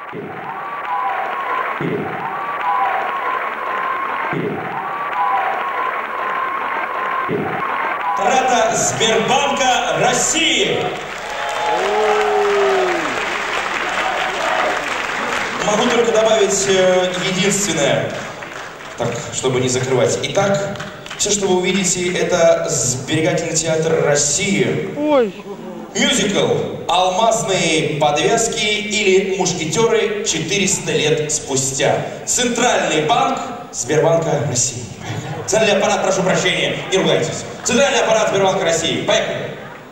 Парада Сбербанка России. Могу только добавить единственное, так, чтобы не закрывать. Итак, все, что вы увидите, это Сберегательный театр России. Ой. Мюзикл «Алмазные подвязки» или «Мушкетеры 400 лет спустя». Центральный банк Сбербанка России. Центральный аппарат, прошу прощения, не ругайтесь. Центральный аппарат Сбербанка России. Поехали.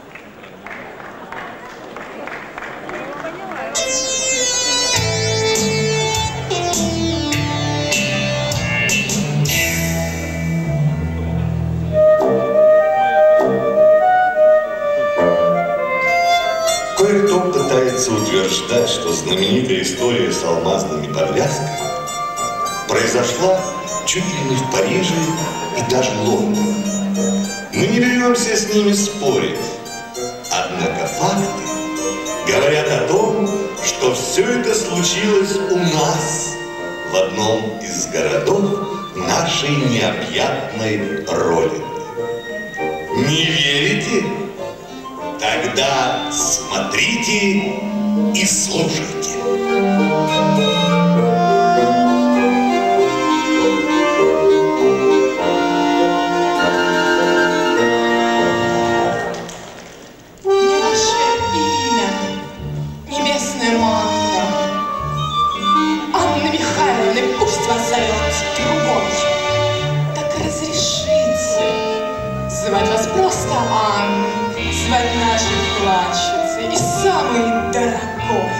Кое-кто пытается утверждать, что знаменитая история с алмазными подвязками произошла чуть ли не в Париже и даже Лондоне. Мы не беремся с ними спорить. Однако факты говорят о том, что все это случилось у нас, в одном из городов нашей необъятной Родины. Не верите? Тогда смотрите и слушайте. Звать вас просто Анна, звать нашей плачется и самый дорогой.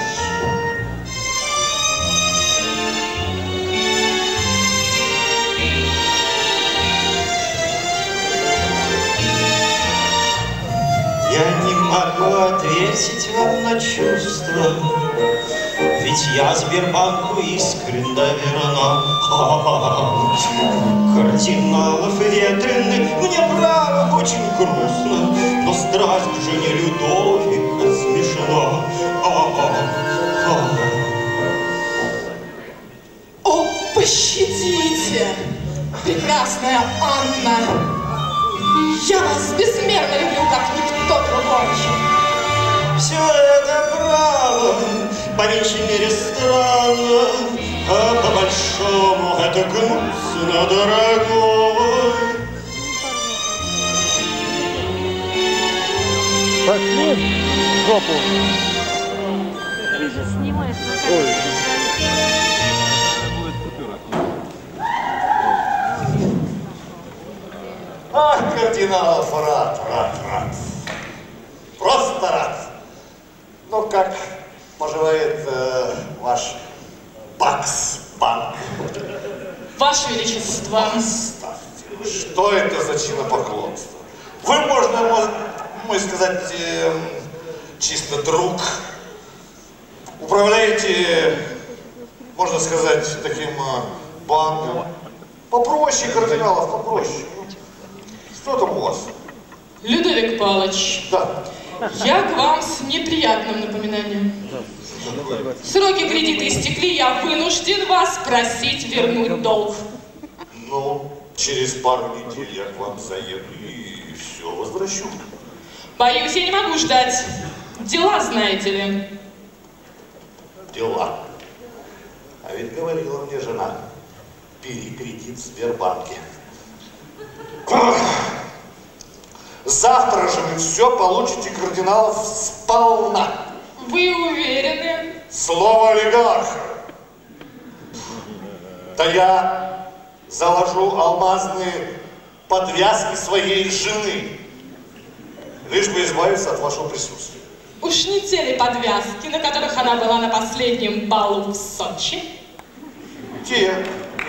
Я не могу ответить вам на чувства, ведь я Сбербанку искренне верна. Кардиналов ветреных мне право очень грустно, но страсть к жене Людовика смешна. О, пощадите, прекрасная Анна! Я вас безмерно люблю, как никто другой. Все это право, по меньшей мере странно, а по-большому это гнусно, дорогой. Пошли в жопу. Ты же снимаешь на Ой. Ах, кардиналов, рад. Просто рад. Ну, как поживает ваш Бакс-банк? Ваше Величество. Что это за чинопоклонство? Вы, можно сказать, чисто друг. Управляете, можно сказать, таким банком. Попроще, кардиналов, попроще. Что там у вас? Людовик Павлович. Да. Я к вам с неприятным напоминанием. Сроки кредита истекли, я вынужден вас просить вернуть долг. Ну, через пару недель я к вам заеду и все возвращу. Боюсь, я не могу ждать. Дела, знаете ли. Дела. А ведь говорила мне жена, бери кредит в Сбербанке. Завтра же вы все получите, кардиналов, сполна. Вы уверены? Слово олигарха. Да я заложу алмазные подвязки своей жены, лишь бы избавиться от вашего присутствия. Уж не те ли подвязки, на которых она была на последнем балу в Сочи? Те.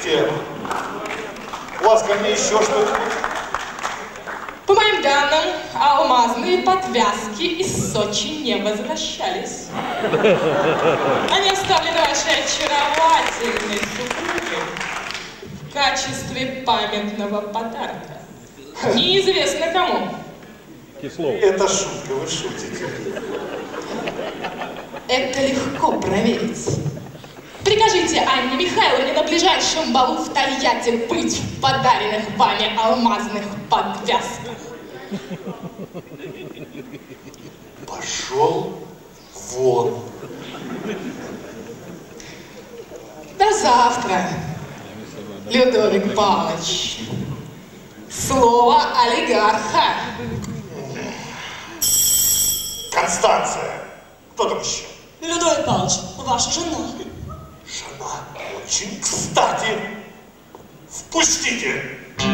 У вас ко мне еще что-нибудь? По моим данным, алмазные подвязки из Сочи не возвращались. Они оставлены вашей очаровательной супруге в качестве памятного подарка. Неизвестно кому. Кислов. Это шутка, вы шутите. Это легко проверить. Прикажите Анне Михайловне на ближайшем балу в Тольятти быть в подаренных вами алмазных подвязках. Пошел вон. До завтра, Людовик Павлович. Слово олигарха. Констанция. Кто там еще? Людовик Павлович, ваша жена. Жена. Очень кстати. Впустите.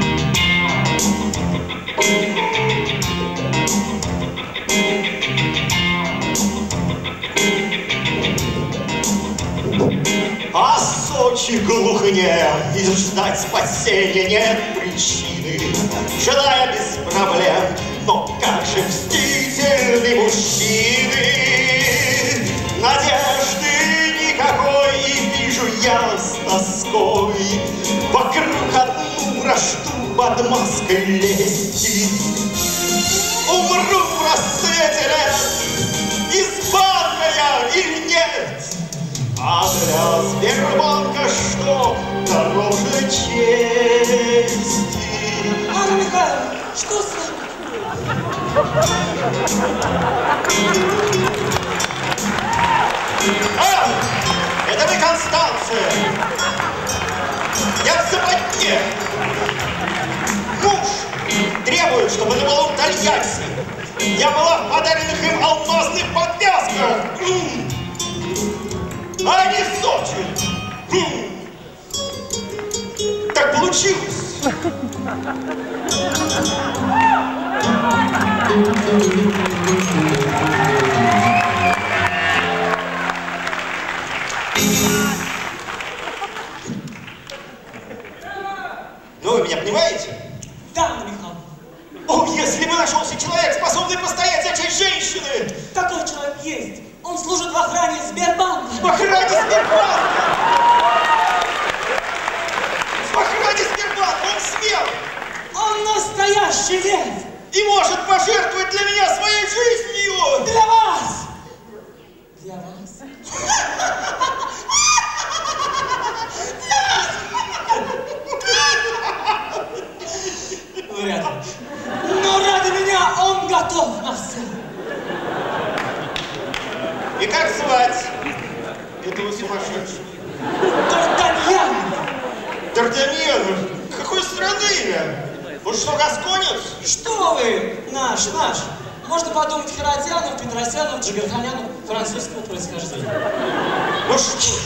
А Сочи глухнем, и ждать спасения нет причины. Жена я без проблем, но как же мстительны мужчины. Надежды никакой, и вижу я с тоской вокруг одну вражду под маской лести. Умру в рассвете лет, из банка я или нет. А для Сбербанка что дороже чести? Анна Михайловна, что с вами? А, это вы, Констанция! Я в западне! Муж требует, чтобы на балу в Тольятти я была в подаренных им алмазных подвязках! А не в Сочи! Так получилось! Ну, вы меня понимаете? Да, Анна Михайловна. О, если бы нашелся человек, способный постоять за честь женщины! Такой человек есть. Он служит в охране Сбербанка. В охране Сбербанка! В охране Сбербанка! Он смел! Он настоящий лев. И может пожертвовать для меня своей жизнью! Для вас! Для вас? Вряд ли. Но ради меня он готов на все. И как звать этого сумасшедшего? Д'Артаньян. Д'Артаньян? Какой страны имя? Он что, гасконец? Что вы? Наш. Можно подумать, Харатьянов, Петросянов, Джигарханянов французского происхождения. Ну что ж,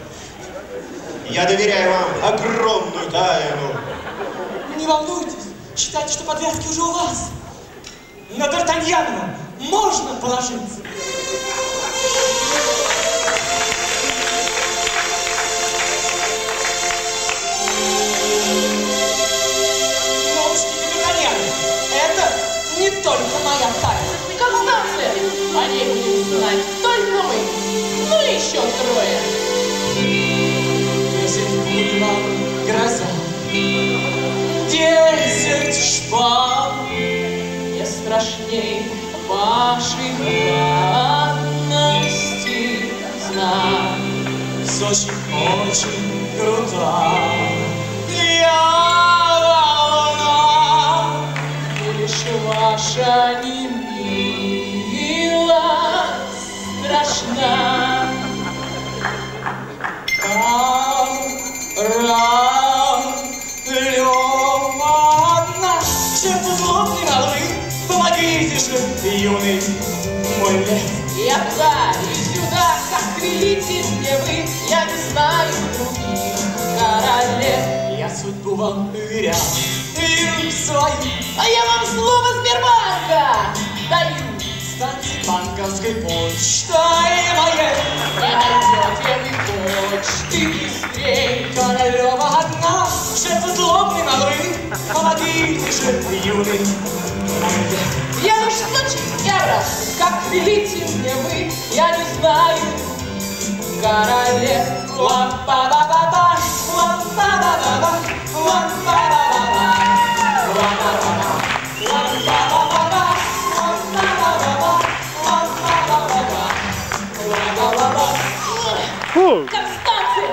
я доверяю вам огромную тайну. Не волнуйтесь, считайте, что подвязки уже у вас. На Д'Артаньянова можно положиться. Это не только моя тайна. Констанция, о ней будем знать только мы. Ну и еще трое. Если будет вам гроза, 10 шпал Не страшней вашей хладности знак. Сочи очень крута. Я волна, И лишь ваша немилость страшна. Помогите же, юный мой лев. Я туда и сюда, как велите мне вы, я не знаю других королев. Я судьбу вам верял, верю свою. А я вам слово Сбербанка даю. Станьте банковской почтой моей. Не найдете вы почты быстрей. Королева одна, шеф злобный надрыв. Помогите же, юный мой лев. Я лишь Сочи, я раз, как велите мне вы, я не знаю королев. Ла-па-ба-ба-ба, ла-па-ба-ба-ба, ла-па-ба-ба-ба, ла-па-ба-ба, ла-па-ба-ба-ба, ла-па-ба-ба-ба, ла-па-ба-ба-ба, ла-па-ба-ба. Фу! Констанция,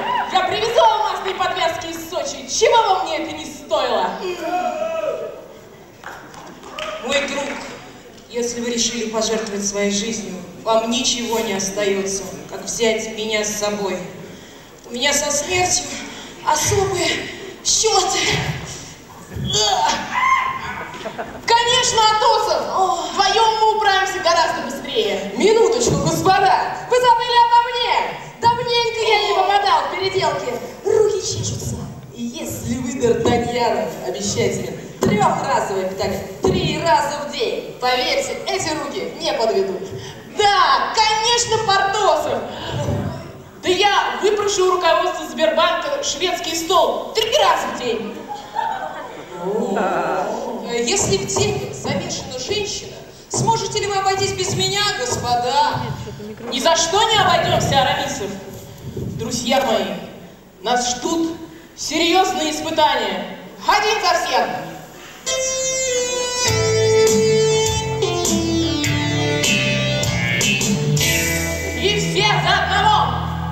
привезу алмазные подвязки из Сочи. Чего вам мне это не стоило? Мой друг, если вы решили пожертвовать своей жизнью, вам ничего не остается, как взять меня с собой. У меня со смертью особые счеты. Конечно, Атосов! Вдвоем мы управимся гораздо быстрее. Минуточку, господа! Вы забыли обо мне! Давненько я не попадал в переделки. Руки чешутся. И если вы, Д'Артаньянов, обещаете мне 3-разовый, так 3 раза в день, поверьте, эти руки не подведут. Да, конечно, Портосов! Да я выпрошу у руководства Сбербанка шведский стол 3 раза в день. Если в деле замешана женщина, сможете ли вы обойтись без меня, господа? Ни за что не обойдемся, Арамисов. Друзья мои, нас ждут серьезные испытания. Один за всех! И все за одного!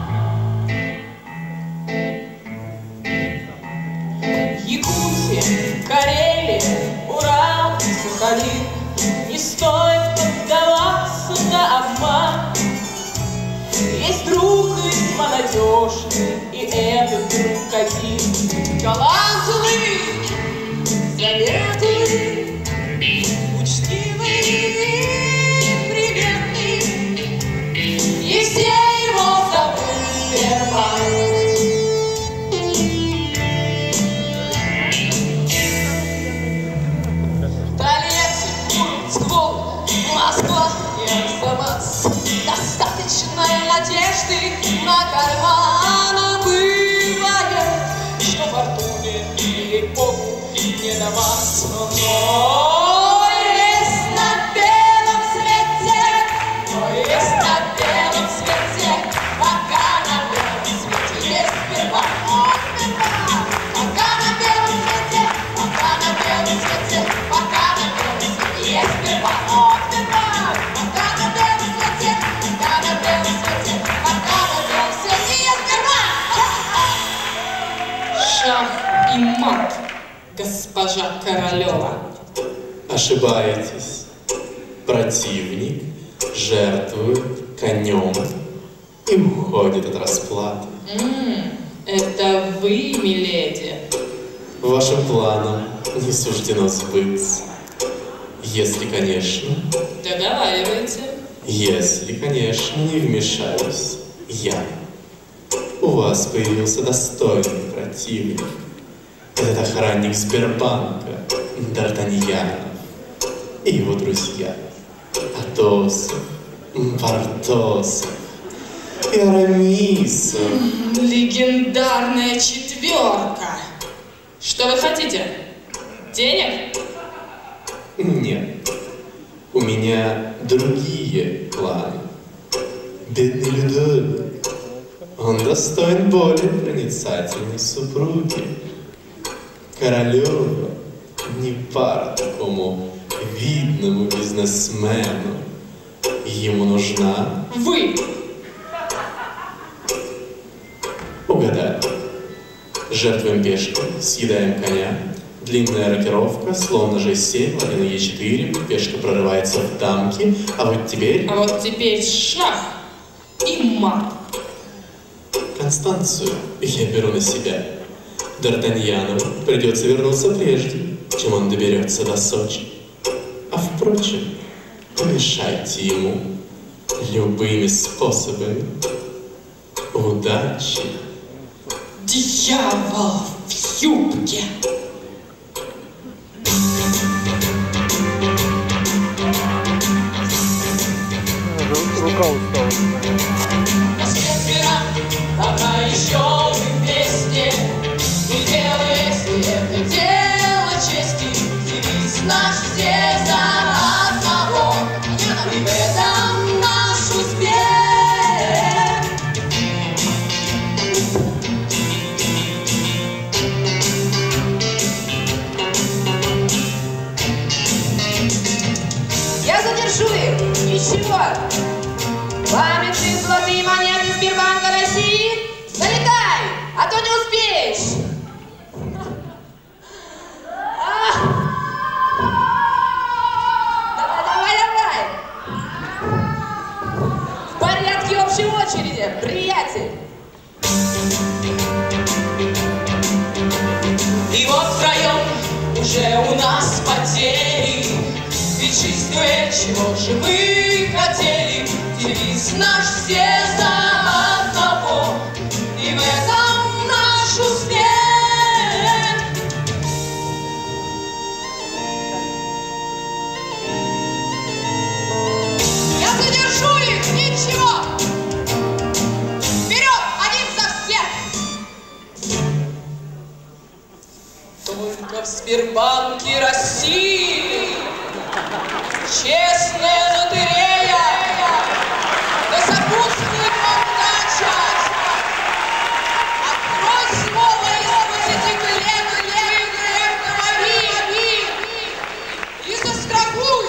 Якутия, Карелия, Урал, Сахалин. Не стоит поддаваться на обман. Есть друг весьма надежный, и этот друг один. Талантливый, заветный, учтивый и приветный. И все его зовут Сбербанк. Москва и Арзамас. Достаточно надежды на карман. Бывает, что фортуне или Богу не до вас. Но есть на белом свете, но есть на белом свете, пока на белом свете есть Сбербанк. Пока на белом свете, пока на белом свете, пока на белом свете есть Сбербанк. Шах и мат, госпожа Королева. Ошибаетесь. Противник жертвует конем и уходит от расплаты. Это вы, миледи? Вашим планам не суждено сбыться. Если, конечно... Договаривайте. Если, конечно, не вмешаюсь я. У вас появился достойный противник. Этот охранник Сбербанка, Д'Артаньянов и его друзья. Атосов, Портосов и Арамисов. Легендарная четверка. Что вы хотите? Денег? Нет. У меня другие планы. Бедный Людовик. Он достоин более проницательной супруги. Королева не пара такому видному бизнесмену. Ему нужна... Вы! Угадали. Жертвуем пешку, съедаем коня. Длинная рокировка, слон на G7, ладья на E4, пешка прорывается в дамки, а вот теперь шах и мат. Констанцию я беру на себя. Д'Артаньяну придется вернуться прежде, чем он доберется до Сочи. А впрочем, помешайте ему любыми способами. Удачи! Дьявол в юбке! Рука устала. Пока еще мы вместе, не делай, это дело чести. Девиз наш все за одного, и в этом наш успех. Я задержу их, ничего. Памятный блок чего же вы хотели? Девиз наш все за одного, и в этом наш успех. Я задержу их, ничего! Вперед, один за всех! Только в Сбербанке России честная лотерея, да сопутствует вам удача. Открой снова из 20 лет выиграй автомобиль и застрахуй.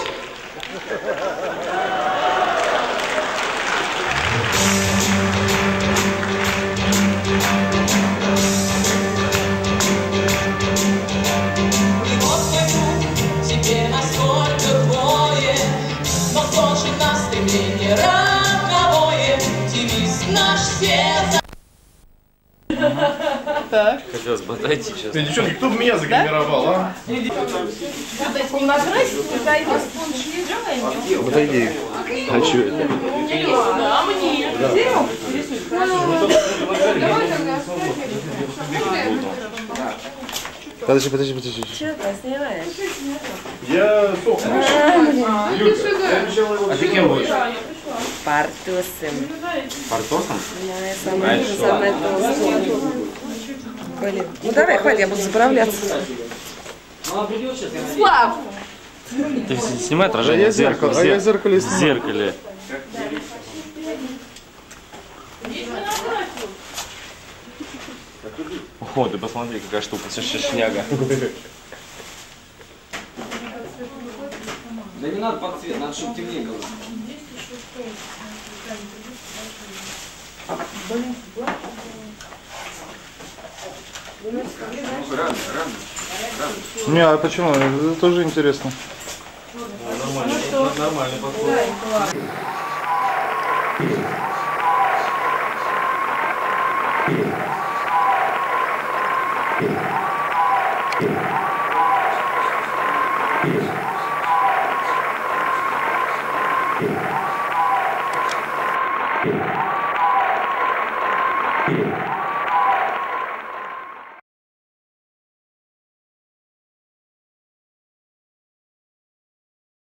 И вот мой друг, тебе насколько двое, но тоже на стремление роковое. Девиз наш все за... Так. Хотелось бы отойти сейчас. Девчонки, кто бы меня загримировал, а? Подойди. Хочу это. Да, мне. Подожди. Что ты снимаешь? Я сок. А ты кем будешь? Портосом. Портосом? Самое толстое. Блин. Ну давай, хватит, я буду заправляться. Слав! Ты снимай отражение в зеркале. А я в зеркале В зеркале. О, ты посмотри, какая штука, шняга. Да не надо под цвет, надо, чтобы темнее было. Не, а почему? Это тоже интересно. Нормальный подход. Yeah.